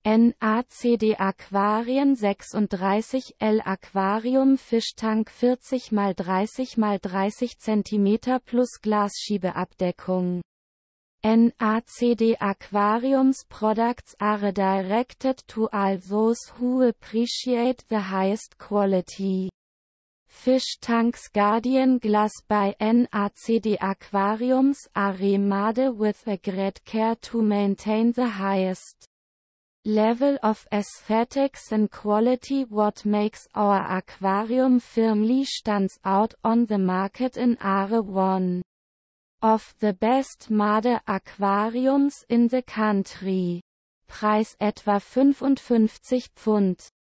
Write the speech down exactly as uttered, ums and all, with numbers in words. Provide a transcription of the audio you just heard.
N A C D Aquarien sechsunddreißig L Aquarium Fischtank vierzig mal dreißig mal dreißig Zentimeter plus Glasschiebeabdeckung. N A C D Aquariums products are directed to all those who appreciate the highest quality. Fish tanks Guardian glass by N A C D Aquariums are remade with a great care to maintain the highest level of aesthetics and quality. What makes our aquarium firmly stands out on the market and are one of the best made aquariums in the country. Preis etwa fünfundfünfzig Pfund.